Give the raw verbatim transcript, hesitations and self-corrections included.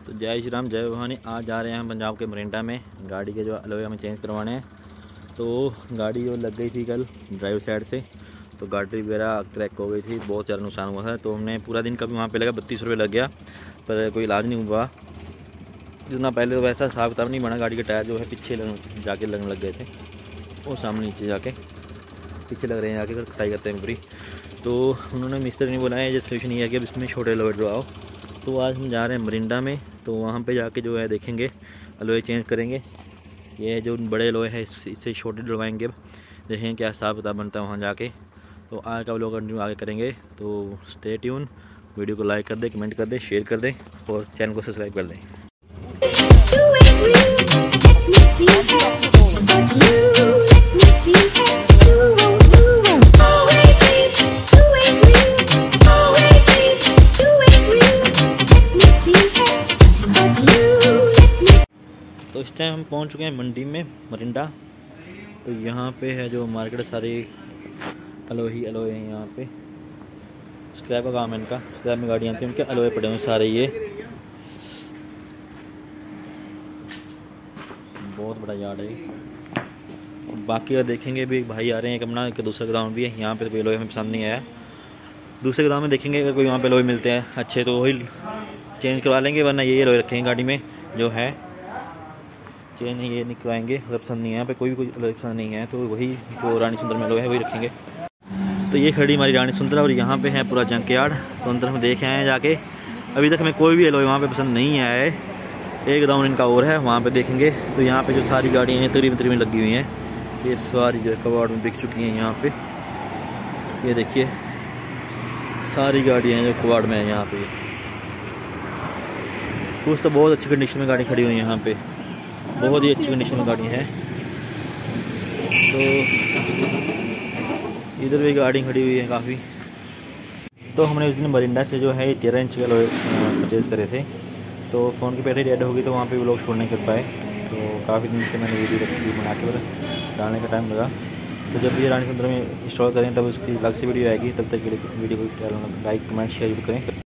तो जय श्री राम, जय भवानी। आज जा रहे हैं हम पंजाब के मरिंडा में गाड़ी के जो अलॉय हमें चेंज करवाने हैं। तो गाड़ी जो लग गई थी कल ड्राइवर साइड से, तो गाड़ी वगैरह क्रैक हो गई थी, बहुत ज़्यादा नुकसान हुआ था। तो हमने पूरा दिन का भी वहाँ पे लगा, बत्तीस रुपये लग गया, पर कोई इलाज नहीं हुआ जितना पहले। तो वैसा हिसाब किताब नहीं बना। गाड़ी के टायर जो है पीछे लग, जाके लगने लग गए थे, वो सामने नीचे जाके पीछे लग रहे हैं, जाके कटाई करते हैं पूरी। तो उन्होंने मिस्त्री ने बोला है ये सोल्यूशन ये है कि अब इसमें छोटे लोड जो आओ। तो आज हम जा रहे हैं मरिंडा में, तो वहाँ पे जाके जो है देखेंगे, अलॉय चेंज करेंगे। ये जो बड़े अलॉय है इससे छोटे डलवाएंगे, देखेंगे क्या हिसाब किताब बनता है वहाँ जाके। तो आज का लोग कंटिन्यू आगे करेंगे। तो स्टे ट्यून, वीडियो को लाइक कर दें, कमेंट कर दें, शेयर कर दें और चैनल को सब्सक्राइब कर दें। तो इस टाइम हम पहुंच चुके हैं मंडी में मरिंडा। तो यहाँ पे है जो मार्केट, सारी अलॉय ही अलॉय है। यहाँ पे स्क्रैप का काम है इनका, स्क्रैप में गाड़ियाँ आती हैं, उनके अलॉय पड़े हुए सारे। ये बहुत बड़ा यार्ड है। बाकी अगर देखेंगे भी भाई आ रहे हैं एक अपना, एक दूसरा गोदाम भी है। यहाँ पे कोई अलॉय हमें पसंद नहीं आया, दूसरे गोदाम में देखेंगे अगर कोई वहाँ पे अलॉय मिलते हैं अच्छे तो वही चेंज करवा लेंगे, वरना यही अलॉय रखेंगे गाड़ी में जो है। चेंज ये निकलवाएंगे अगर पसंद नहीं है, यहाँ पे कोई भी कोई अलॉय पसंद नहीं है तो वही जो रानी सुंदर में अलॉय है वही रखेंगे। तो ये खड़ी हमारी रानी सुंदर, और यहाँ पे है पूरा जंक यार्ड। तो अंदर हम देखे हैं जाके, अभी तक हमें कोई भी अलॉय वहाँ पे पसंद नहीं आया है। एक राउंड इनका और है, वहाँ पे देखेंगे। तो यहाँ पे जो सारी गाड़ियाँ हैं तकरीबन तकरीबन लगी हुई हैं, ये सारी जो कबाड़ में बिक चुकी हैं। यहाँ पे ये देखिए सारी गाड़ियाँ हैं जो कबाड़ में है यहाँ पे। कुछ तो बहुत अच्छी कंडीशन में गाड़ी खड़ी हुई है यहाँ पे, बहुत ही अच्छी कंडीशन में गाड़ी है। तो इधर भी गाड़ी खड़ी हुई है काफ़ी। तो हमने उस दिन मरिंडा से जो है तेरह इंच का अलॉय परचेज़ करे थे। तो फ़ोन की बैटरी डेड हो गई, तो वहाँ पे वो लोग छोड़ नहीं कर पाए। तो काफ़ी दिन से मैंने वीडियो रखी बना के, डालने का टाइम लगा। तो जब ये रानी सुंदर में इंस्टॉल करें तब उसकी अलग से वीडियो आएगी। तब तक वीडियो को लाइक कमेंट शेयर करें।